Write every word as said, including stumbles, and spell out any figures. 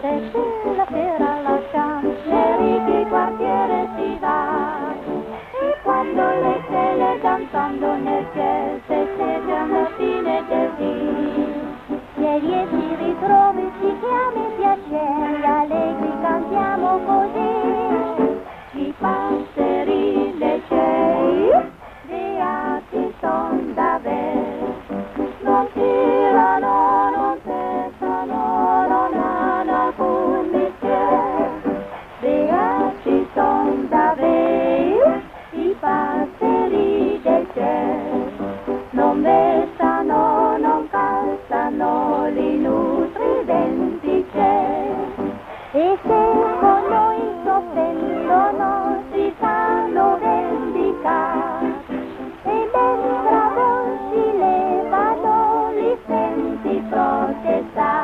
notte se la sera lasciam, nei ricchi quartiere si va. E quando le stelle danzando nel cielo festeggiano la fine del dì, ieri e si ritrovi, si chiami piacere, allegri cantiamo così. I passeri del cielo, beati son davvero, non tirano, non cessano, non hanno alcun mestiere. Beati son davvero, i passeri del cielo, non vessano, non calzano li nutridenti cieli. E se con noi soffendono si fanno vendicare, e mentre a voci levano li senti protestare.